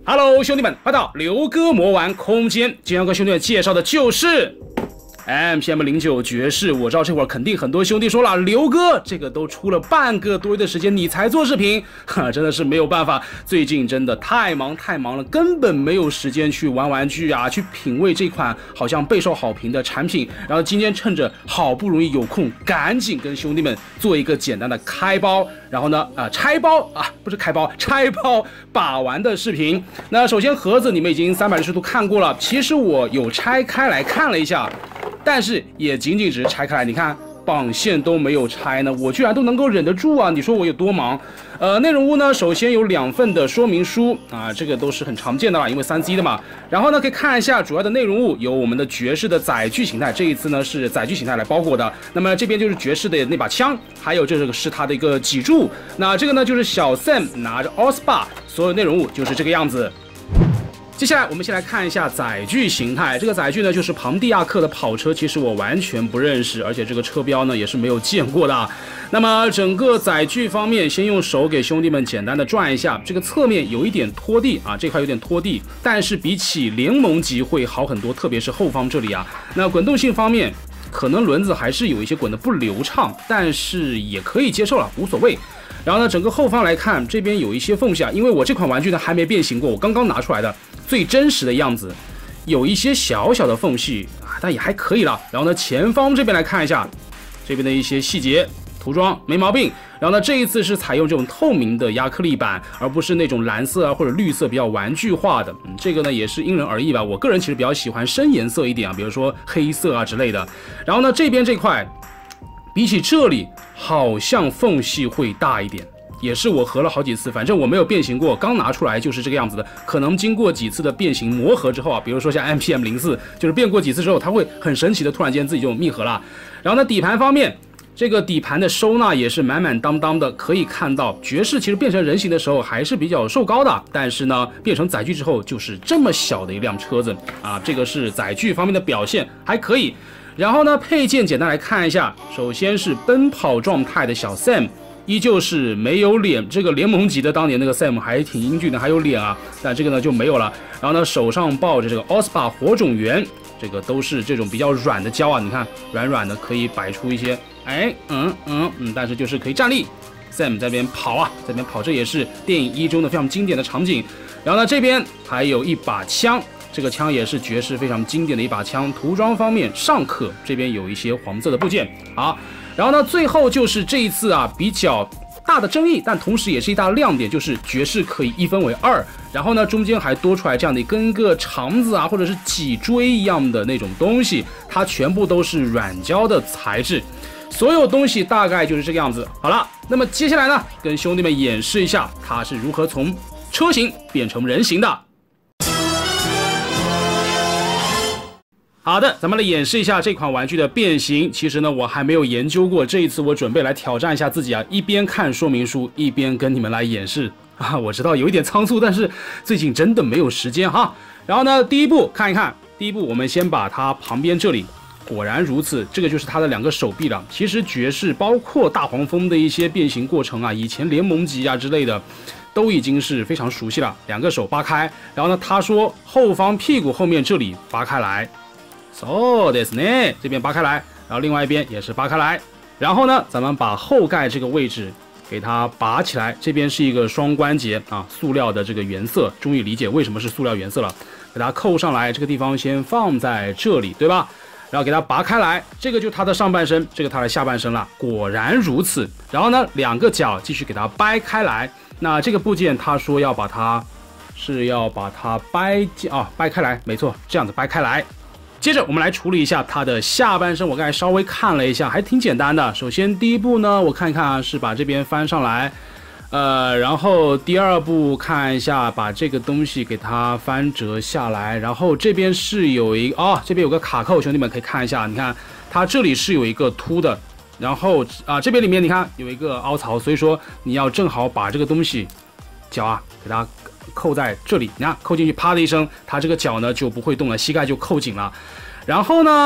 Hello， 兄弟们，欢迎到刘哥魔玩空间。今天要跟兄弟们介绍的就是MPM09爵士。我知道这会儿肯定很多兄弟说了，刘哥这个都出了半个多月的时间，你才做视频，真的是没有办法，最近真的太忙了，根本没有时间去玩玩具啊，去品味这款好像备受好评的产品。然后今天趁着好不容易有空，赶紧跟兄弟们做一个简单的开包，然后呢拆包啊，不是开包，拆包把玩的视频。那首先盒子你们已经360度看过了，其实我有拆开来看了一下，但是也仅仅只是拆开来，你看绑线都没有拆呢，我居然都能够忍得住啊！你说我有多忙？内容物呢，首先有2份的说明书啊，这个都是很常见的啦，因为3C 的嘛。然后呢，可以看一下主要的内容物，有我们的爵士的载具形态，这一次呢是载具形态来包裹的。那么这边就是爵士的那把枪，还有这个是它的一个脊柱。那这个呢就是小 Sam 拿着 OSPA， 所有内容物就是这个样子。接下来我们先来看一下载具形态，这个载具呢就是庞蒂亚克的跑车，其实我完全不认识，而且这个车标呢也是没有见过的。那么整个载具方面，先用手给兄弟们简单的转一下，这个侧面有一点拖地啊，这块有点拖地，但是比起联盟级会好很多，特别是后方这里啊。那滚动性方面，可能轮子还是有一些滚得不流畅，但是也可以接受了，无所谓。然后呢，整个后方来看，这边有一些缝隙啊，因为我这款玩具呢还没变形过，我刚刚拿出来的最真实的样子，有一些小小的缝隙啊，但也还可以了。然后呢，前方这边来看一下，这边的一些细节涂装没毛病。然后呢，这一次是采用这种透明的亚克力板，而不是那种蓝色啊或者绿色比较玩具化的。这个呢也是因人而异吧。我个人其实比较喜欢深颜色一点啊，比如说黑色啊之类的。然后呢，这边这块比起这里好像缝隙会大一点，也是我合了好几次，反正我没有变形过，刚拿出来就是这个样子的。可能经过几次的变形磨合之后啊，比如说像 MPM04，就是变过几次之后，它会很神奇的突然间自己就密合了。然后呢，底盘方面，这个底盘的收纳也是满满当当的，可以看到爵士其实变成人形的时候还是比较瘦高的，但是呢变成载具之后就是这么小的一辆车子啊，这个是载具方面的表现还可以。然后呢，配件简单来看一下，首先是奔跑状态的小 Sam， 依旧是没有脸，这个联盟级的当年那个 Sam 还挺英俊的，还有脸啊，但这个呢就没有了。然后呢，手上抱着这个 OSPA 火种源，这个都是这种比较软的胶啊，你看软软的，可以摆出一些，但是就是可以站立。Sam 在这边跑啊，在这边跑，这也是电影1中的非常经典的场景。然后呢，这边还有一把枪。这个枪也是爵士非常经典的一把枪，涂装方面尚可，这边有一些黄色的部件。好，然后呢，最后就是这一次啊比较大的争议，但同时也是一大亮点，就是爵士可以1分为2，然后呢中间还多出来这样的跟个肠子啊或者是脊椎一样的那种东西，它全部都是软胶的材质，所有东西大概就是这个样子。好了，那么接下来呢，跟兄弟们演示一下它是如何从车型变成人形的。好的，咱们来演示一下这款玩具的变形。其实呢，我还没有研究过，这一次我准备来挑战一下自己啊，一边看说明书，一边跟你们来演示啊。我知道有一点仓促，但是最近真的没有时间哈。然后呢，第一步看一看，第一步我们先把它旁边这里，果然如此，这个就是它的2个手臂了。其实爵士包括大黄蜂的一些变形过程啊，以前联盟级啊之类的，都已经是非常熟悉了。2个手扒开，然后呢，他说后方屁股后面这里扒开来。そうですね，这边扒开来，然后另外一边也是扒开来，然后呢，咱们把后盖这个位置给它拔起来，这边是一个双关节啊，塑料的这个原色，终于理解为什么是塑料原色了，给它扣上来，这个地方先放在这里，对吧？然后给它拔开来，这个就是它的上半身，这个它的下半身了，果然如此。然后呢，2个角继续给它掰开来，那这个部件他说要把它掰开来，没错，这样子掰开来。接着我们来处理一下它的下半身，我刚才稍微看了一下，还挺简单的。首先第一步呢，我看一看啊，是把这边翻上来，然后第2步看一下，把这个东西给它翻折下来，然后这边是有一个这边有个卡扣，兄弟们可以看一下，你看它这里是有一个凸的，然后这边里面你看有一个凹槽，所以说你要正好把这个东西脚啊给它扣在这里，你看扣进去，啪的一声，它这个脚呢就不会动了，膝盖就扣紧了。然后呢，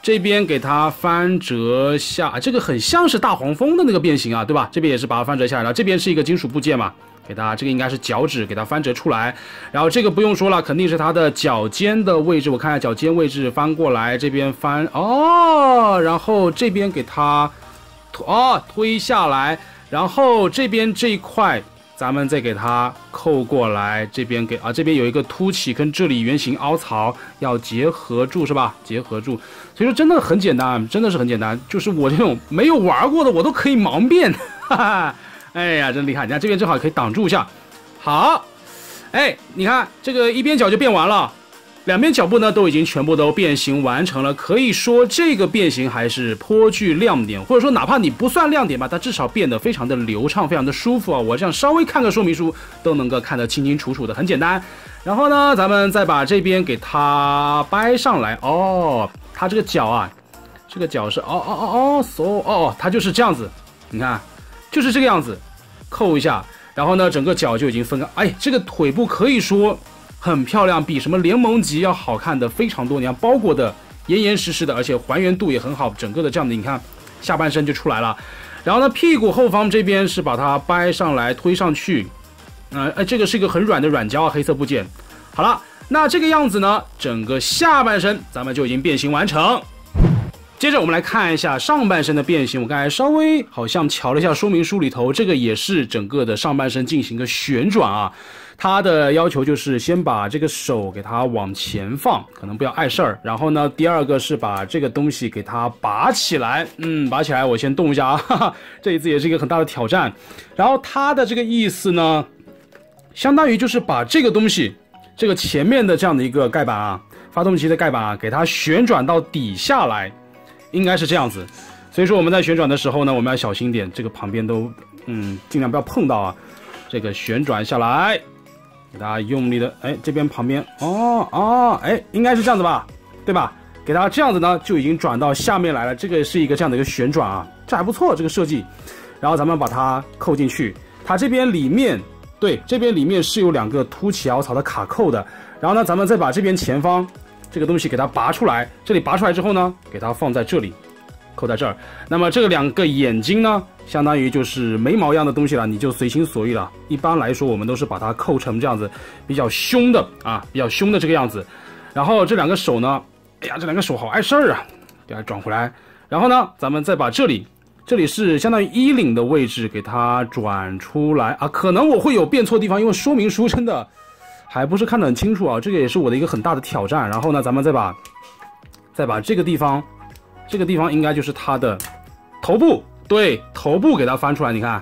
这边给它翻折下，这个很像是大黄蜂的那个变形啊，对吧？这边也是把它翻折下来了，这边是一个金属部件嘛，给它这个应该是脚趾，给它翻折出来。然后这个不用说了，肯定是它的脚尖的位置，我看一下脚尖位置翻过来，这边翻哦，然后这边给它推下来，然后这边这一块。咱们再给它扣过来，这边这边有一个凸起，跟这里圆形凹槽要结合住，是吧？结合住，所以说真的很简单，真的是很简单，就是我这种没有玩过的，我都可以盲变，哈哈，哎呀，真厉害！你看这边正好可以挡住一下，好，哎，你看这个一边角就变完了。两边脚部呢都已经全部都变形完成了，可以说这个变形还是颇具亮点，或者说哪怕你不算亮点吧，它至少变得非常的流畅，非常的舒服啊！我这样稍微看个说明书都能够看得清清楚楚的，很简单。然后呢，咱们再把这边给它掰上来哦，它这个脚啊，这个脚是它就是这样子，你看，就是这个样子，扣一下，然后呢，整个脚就已经分开，哎，这个腿部可以说。很漂亮，比什么联盟级要好看的非常多。你看包裹的严严实实的，而且还原度也很好，整个的这样的，你看下半身就出来了。然后呢，屁股后方这边是把它掰上来推上去，这个是一个很软的软胶啊，黑色部件。好了，那这个样子呢，整个下半身咱们就已经变形完成。接着我们来看一下上半身的变形，我刚才稍微好像瞧了一下说明书里头，这个也是整个的上半身进行个旋转啊。它的要求就是先把这个手给它往前放，可能不要碍事儿。然后呢，第二个是把这个东西给它拔起来，拔起来，我先动一下啊，哈哈，这一次也是一个很大的挑战。然后它的这个意思呢，相当于就是把这个东西，这个前面的这样的一个盖板啊，发动机的盖板啊，给它旋转到底下来，应该是这样子。所以说我们在旋转的时候呢，我们要小心点，这个旁边都尽量不要碰到啊。这个旋转下来。给它用力的，这边旁边，应该是这样子吧，对吧？给它这样子呢，就已经转到下面来了。这个是一个这样的一个旋转啊，这还不错，这个设计。然后咱们把它扣进去，它这边里面，对，这边里面是有两个凸起凹槽的卡扣的。然后呢，咱们再把这边前方这个东西给它拔出来，这里拔出来之后呢，给它放在这里。扣在这儿，那么这两个眼睛呢，相当于就是眉毛一样的东西了，你就随心所欲了。一般来说，我们都是把它扣成这样子，比较凶的啊，比较凶的这个样子。然后这两个手呢，哎呀，这两个手好碍事儿啊，给它转回来。然后呢，咱们再把这里是相当于衣领的位置，给它转出来啊。可能我会有变错地方，因为说明书真的还不是看得很清楚啊，这个也是我的一个很大的挑战。然后呢，咱们再把这个地方。这个地方应该就是它的头部，对，头部给它翻出来，你看，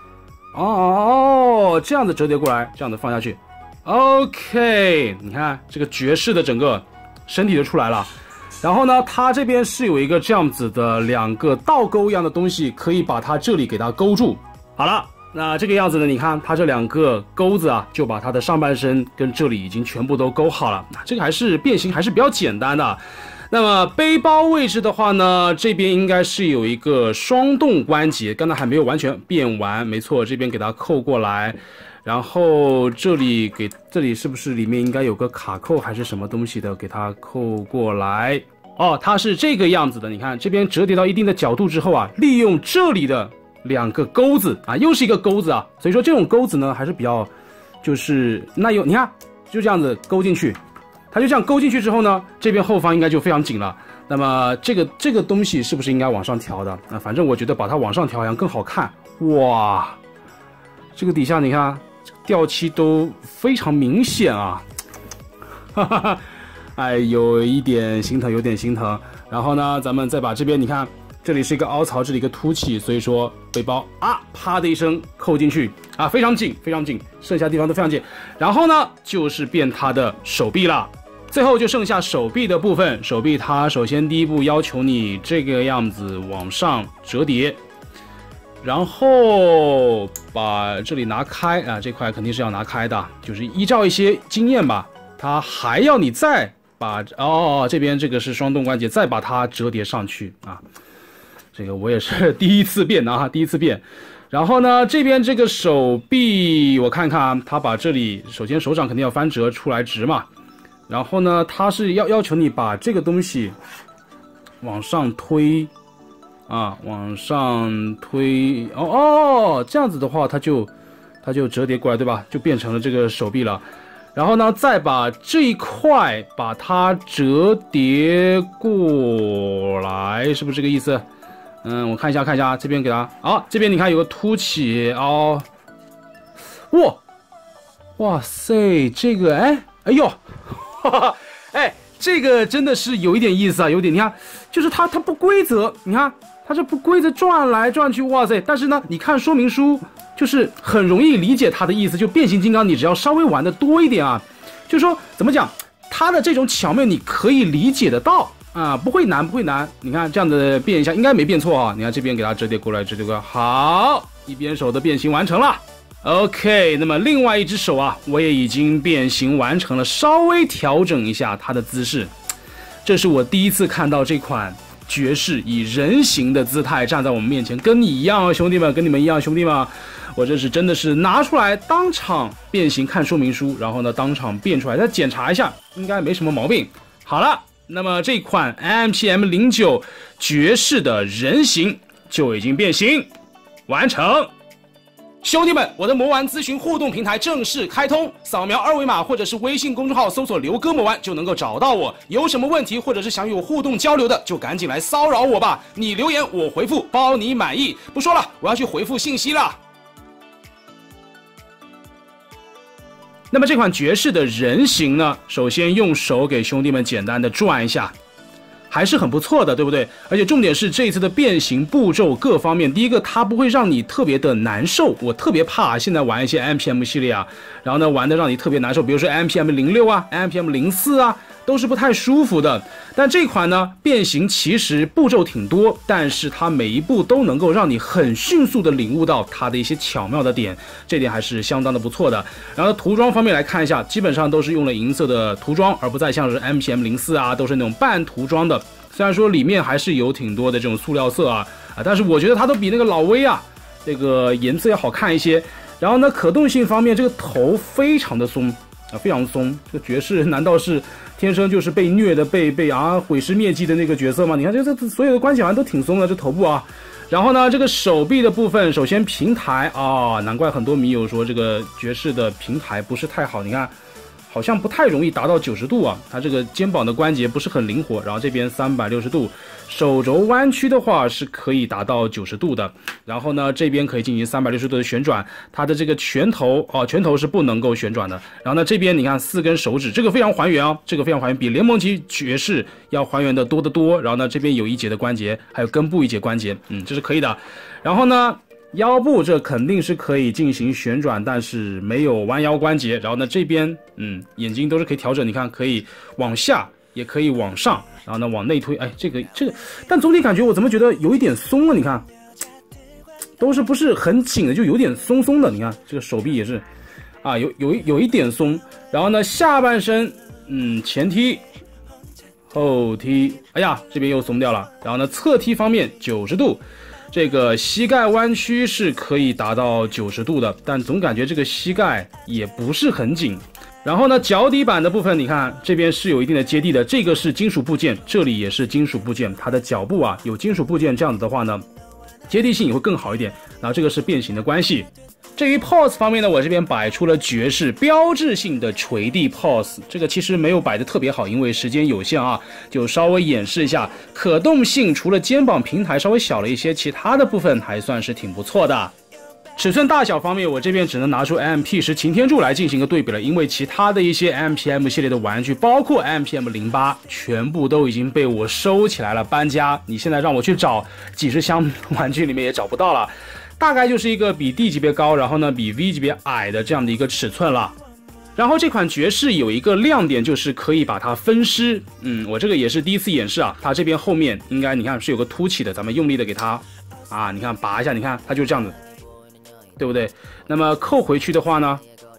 这样子折叠过来，这样子放下去 ，OK， 你看这个爵士的整个身体就出来了。然后呢，它这边是有一个这样子的两个倒钩一样的东西，可以把它这里给它勾住。好了，那这个样子呢，你看它这两个钩子啊，就把它的上半身跟这里已经全部都勾好了。这个还是变形还是比较简单的。那么背包位置的话呢，这边应该是有一个双动关节，刚才还没有完全变完，没错，这边给它扣过来，然后这里是不是里面应该有个卡扣还是什么东西的，给它扣过来。它是这个样子的，你看这边折叠到一定的角度之后啊，利用这里的两个钩子啊，又是一个钩子啊，所以说这种钩子呢还是比较就是耐用，你看就这样子勾进去。它就这样勾进去之后呢，这边后方应该就非常紧了。那么这个东西是不是应该往上调的？反正我觉得把它往上调好像更好看。哇，这个底下你看掉漆都非常明显啊，哈哈哈，有一点心疼，有点心疼。然后呢，咱们再把这边你看，这里是一个凹槽，这里一个凸起，所以说背包啪的一声扣进去啊，非常紧，非常紧，剩下地方都非常紧。然后呢，就是变它的手臂了。最后就剩下手臂的部分，手臂它首先第一步要求你这个样子往上折叠，然后把这里拿开啊，这块肯定是要拿开的，就是依照一些经验吧，它还要你再把这边这个是双动关节，再把它折叠上去啊。这个我也是第一次变的啊，第一次变。然后呢，这边这个手臂我看看，它把这里首先手掌肯定要翻折出来直嘛。然后呢，它是要求你把这个东西往上推啊，往上推。哦，这样子的话，它就折叠过来，对吧？就变成了这个手臂了。然后呢，再把这一块把它折叠过来，是不是这个意思？我看一下，这边给它这边你看有个凸起哦，哇塞，这个哎呦，哈哈，哎，这个真的是有一点意思啊，有点你看，就是它不规则，你看它这不规则转来转去，哇塞！但是呢，你看说明书。就是很容易理解它的意思，就变形金刚，你只要稍微玩的多一点啊，就说怎么讲，它的这种巧妙你可以理解得到啊，不会难。你看这样的变一下，应该没变错啊。你看这边给它折叠过来，好，一边手的变形完成了。OK， 那么另外一只手啊，我也已经变形完成了，稍微调整一下它的姿势。这是我第一次看到这款爵士以人形的姿态站在我们面前，跟你一样啊，兄弟们，跟你们一样，兄弟们。我这是真的是拿出来当场变形，看说明书，然后呢当场变出来，再检查一下，应该没什么毛病。好了，那么这款 MPM09 爵士的人形就已经变形完成。兄弟们，我的魔玩咨询互动平台正式开通，扫描二维码或者是微信公众号搜索刘哥魔玩就能够找到我。有什么问题或者是想与我互动交流的，就赶紧来骚扰我吧，你留言我回复，包你满意。不说了，我要去回复信息了。那么这款爵士的人形呢，首先用手给兄弟们简单的转一下，还是很不错的，对不对？而且重点是这一次的变形步骤各方面，第一个它不会让你特别的难受，我特别怕现在玩一些 MPM 系列啊，然后呢玩的让你特别难受，比如说 MPM06 啊 MPM04 啊，都是不太舒服的。但这款呢变形其实步骤挺多，但是它每一步都能够让你很迅速的领悟到它的一些巧妙的点，这点还是相当的不错的。然后涂装方面来看一下，基本上都是用了银色的涂装，而不再像是 MPM04 啊都是那种半涂装的。虽然说里面还是有挺多的这种塑料色啊，但是我觉得它都比那个老威啊这个颜色要好看一些。然后呢，可动性方面，这个头非常的松啊，非常松。这个爵士难道是天生就是被虐的、被毁尸灭迹的那个角色吗？你看这所有的关节好像都挺松的，这头部啊。然后呢，这个手臂的部分，首先平台啊，难怪很多迷友说这个爵士的平台不是太好。你看。好像不太容易达到90度啊，它这个肩膀的关节不是很灵活，然后这边360度，手肘弯曲的话是可以达到90度的，然后呢这边可以进行360度的旋转，它的这个拳头是不能够旋转的，然后呢这边你看4根手指，这个非常还原啊，这个非常还原，比联盟级爵士要还原的多得多，然后呢这边有一节的关节，还有根部一节关节，这是可以的，然后呢腰部这肯定是可以进行旋转，但是没有弯腰关节。然后呢，这边眼睛都是可以调整，你看可以往下，也可以往上，然后呢往内推。哎，这个，但总体感觉我怎么觉得有一点松了？你看，都是不是很紧的，就有点松松的。你看这个手臂也是，啊，有一点松。然后呢，下半身，前踢。后踢，哎呀，这边又松掉了。然后呢，侧踢方面90度。这个膝盖弯曲是可以达到90度的，但总感觉这个膝盖也不是很紧。然后呢，脚底板的部分，你看这边是有一定的接地的，这个是金属部件，这里也是金属部件，它的脚部啊有金属部件，这样子的话呢，接地性也会更好一点。然后这个是变形的关系。至于 pose 方面呢，我这边摆出了爵士标志性的垂地 pose， 这个其实没有摆的特别好，因为时间有限啊，就稍微演示一下。可动性除了肩膀平台稍微小了一些，其他的部分还算是挺不错的。尺寸大小方面，我这边只能拿出 MP10 擎天柱来进行一个对比了，因为其他的一些 MPM 系列的玩具，包括 MPM08，全部都已经被我收起来了，搬家。你现在让我去找几十箱玩具里面也找不到了。大概就是一个比 D 级别高，然后呢比 V 级别矮的这样的一个尺寸了。然后这款爵士有一个亮点，就是可以把它分尸。我这个也是第一次演示啊，它这边后面应该你看是有个凸起的，咱们用力的给它啊，你看拔一下，你看它就这样子，对不对？那么扣回去的话呢？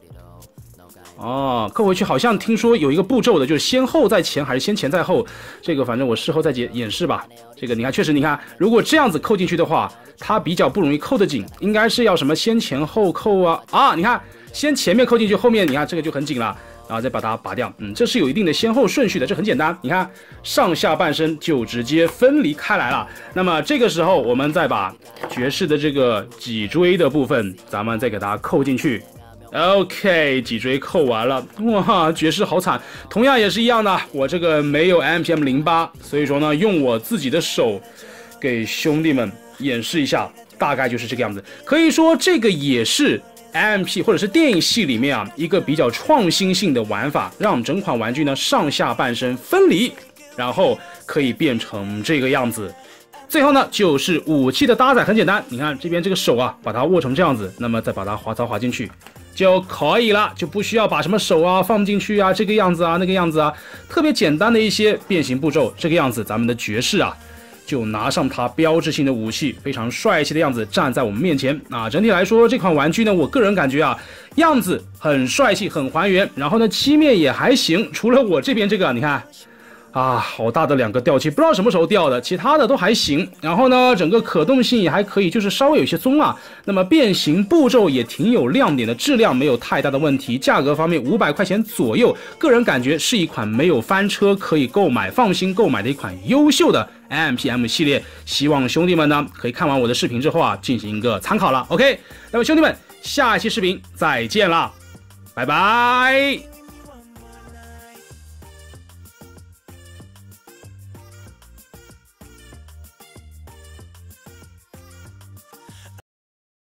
扣回去好像听说有一个步骤的，就是先后在前还是先前在后，这个反正我事后再演示吧。这个你看，确实你看，如果这样子扣进去的话，它比较不容易扣得紧，应该是要什么先前后扣啊，你看先前面扣进去，后面你看这个就很紧了， 然后再把它拔掉。这是有一定的先后顺序的，这很简单。你看上下半身就直接分离开来了。那么这个时候我们再把爵士的这个脊椎的部分，咱们再给它扣进去。OK， 脊椎扣完了，哇，爵士好惨。同样也是一样的，我这个没有 MPM08，所以说呢，用我自己的手给兄弟们演示一下，大概就是这个样子。可以说这个也是 MP 或者是电影系里面一个比较创新性的玩法，让我们整款玩具呢上下半身分离，然后可以变成这个样子。最后呢，就是武器的搭载，很简单，你看这边这个手把它握成这样子，那么再把它滑槽滑进去就可以了，就不需要把什么手放进去这个样子那个样子特别简单的一些变形步骤，这个样子咱们的爵士就拿上它标志性的武器，非常帅气的样子站在我们面前整体来说这款玩具呢，我个人感觉样子很帅气，很还原，然后呢漆面也还行，除了我这边这个你看好大的2个掉漆，不知道什么时候掉的，其他的都还行。然后呢，整个可动性也还可以，就是稍微有些松那么变形步骤也挺有亮点的，质量没有太大的问题。价格方面500块钱左右，个人感觉是一款没有翻车，可以购买、放心购买的一款优秀的 MPM 系列。希望兄弟们呢可以看完我的视频之后进行一个参考了。OK， 那么兄弟们，下一期视频再见啦，拜拜。